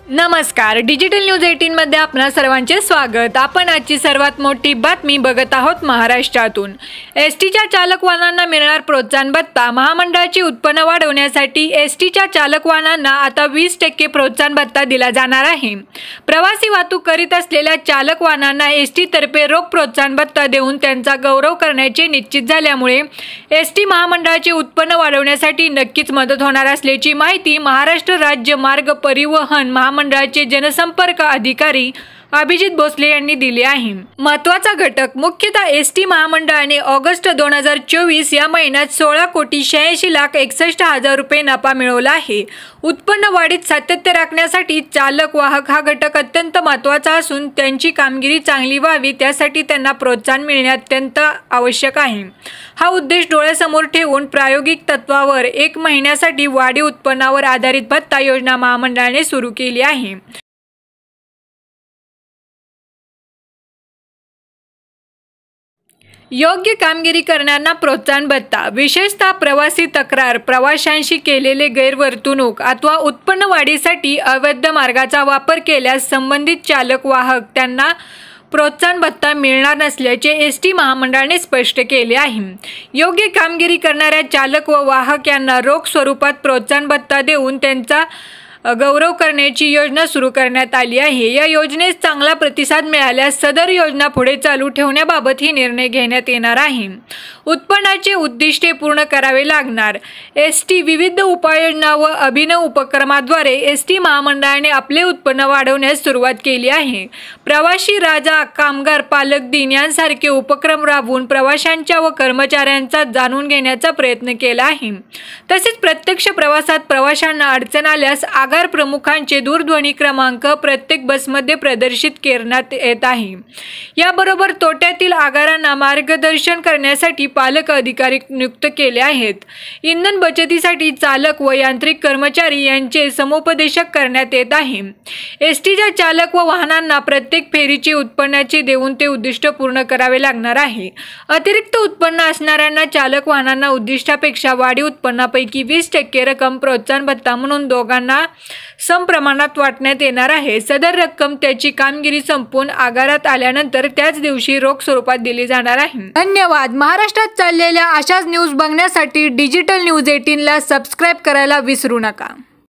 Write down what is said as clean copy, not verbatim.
नमस्कार, digital news 18 मध्ये आपणा सर्वांचे स्वागत। आपण आजची सर्वात मोठी बातमी बघत आहोत महाराष्ट्रातून। एसटीच्या चालक वाहनांना मिळणार प्रोत्साहन भत्ता। महामंडळाची उत्पन्न वाढवण्यासाठी एसटीच्या चालक वाहनांना आता 20% प्रोत्साहन भत्ता दिला जाणार आहे। प्रवासी वाहतूक करीत असलेल्या चालक वाहनांना एसटी तर्फे रोख प्रोत्साहन भत्ता देऊन त्यांचा गौरव करण्याचे निश्चित झाल्यामुळे एसटी महामंडळाचे उत्पन्न वाढवण्यासाठी नक्कीच मदत होणार असल्याची माहिती महाराष्ट्र राज्य मार्ग परिवहन मंडळाचे जनसंपर्क अधिकारी अभिजित भोसले यांनी दिले आहे। महत्त्वाचा घटक मुख्यतः एसटी महामंडळाने ऑगस्ट 2024 या महिन्यात 16,86,61,000 रुपये नफा मिळवला आहे। उत्पन्न वाढीत सातत्य राखण्यासाठी चालक वाहक हा घटक अत्यंत महत्त्वाचा असून त्यांची कामगिरी चांगली व्हावी त्यासाठी त्यांना प्रोत्साहन मिळणे अत्यंत आवश्यक आहे। हा उद्देश डोळ्यासमोर ठेवून प्रायोगिक तत्वावर 1 महिन्यासाठी वाढीव उत्पन्नावर आधारित भत्ता योजना महामंडळाने सुरू केली आहे। योग्य कामगिरी करणाऱ्यांना प्रोत्साहन भत्ता। विशेषतः प्रवासी तक्रार, प्रवाशांशी केलेले गैरवर्तणूक अथवा उत्पन्न वाढीसाठी अवैध मार्गाचा वापर केल्यास संबंधित चालक वाहक त्यांना प्रोत्साहन भत्ता मिळणार नसल्याचे एसटी महामंडळाने स्पष्ट केले आहे। योग्य कामगिरी करणाऱ्या चालक व वाहक यांना रोख स्वरूपात प्रोत्साहन भत्ता देऊन त्यांचा गौरव करण्याची योजना सुरू करण्यात आली आहे। या योजनेस चांगला प्रतिसाद मिळाल्यास सदर योजना पुढे चालू ठेवण्याबाबत ही निर्णय घेण्यात येणार आहे। उत्पन्नाचे उद्दिष्टे पूर्ण करावे लागणार। एसटी विविध उपाययोजना व अभिनव उपक्रमाद्वारे एसटी महामंडळाने आपले उत्पन्न वाढवण्यास सुरुवात केली आहे। प्रवासी राजा, कामगार पालक दिन यांसारखे उपक्रम राबवून प्रवाशांच्या व कर्मचाऱ्यांचा जाणून घेण्याचा प्रयत्न केला आहे। तसेच प्रत्यक्ष प्रवासात प्रवाशांना अडचण आल्यास आगार प्रमुखांचे दूरध्वनी क्रमांक प्रत्येक बसमध्ये प्रदर्शित करण्यात येत आहे। याबरोबर तोट्यातील आगारांना मार्गदर्शन करण्यासाठी पालक अधिकारी नियुक्त केले आहेत। इंधन बचतीसाठी चालक व यांत्रिक कर्मचारी यांचे समुपदेशक करण्यात येत आहे। एसटीच्या चालक व वाहनांना प्रत्येक फेरीची उत्पन्नाची देऊन ते उद्दिष्ट पूर्ण करावे लागणार आहे। अतिरिक्त उत्पन्न असणाऱ्यांना चालक वाहनांना उद्दिष्टापेक्षा वाढीव उत्पन्नापैकी 20% रक्कम प्रोत्साहन भत्ता म्हणून दोघांना समप्रमाणात वाटण्यात येणार आहे। सदर रक्कम त्याची कामगिरी संपून आगारात आल्यानंतर त्याच दिवशी रोख स्वरूपात दिली जाणार आहे। धन्यवाद। महाराष्ट्रात चाललेल्या अशाच न्यूज बघण्यासाठी डिजिटल न्यूज 18 ला सबस्क्राइब करायला विसरू नका।